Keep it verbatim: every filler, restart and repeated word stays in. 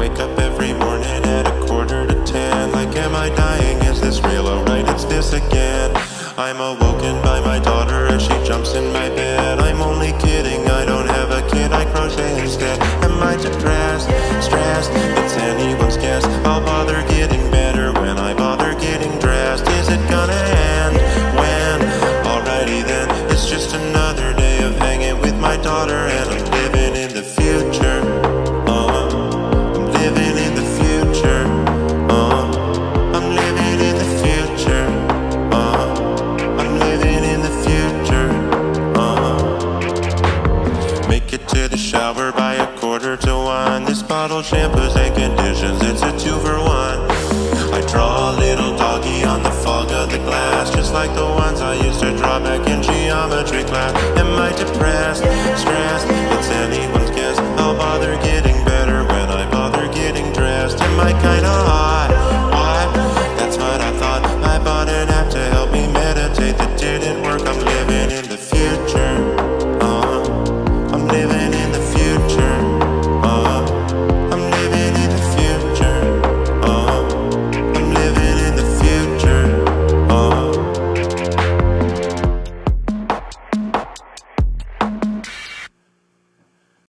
wake up every morning at a quarter to ten. Like, am I dying? Is this real? Oh right, it's this again. I'm awoken by my daughter as she jumps in my bed. I'm only kidding, I don't have a kid, I crochet instead. Am I depressed? Stressed? It's anyone's guess. I'll bother getting better when I bother getting dressed. Is it gonna end? When? Alrighty then, it's just another day of hanging with my daughter, and I'm living in the future. Uh, I'm living in the future. Uh, I'm living in the future. Uh, I'm living in the future. Uh, make it to the shower by a quarter to one. This bottle shampoos and conditions, it's a two for one. I draw a little doggy on the fog of the glass, just like the ones I used to draw back in geometry class. Am I depressed?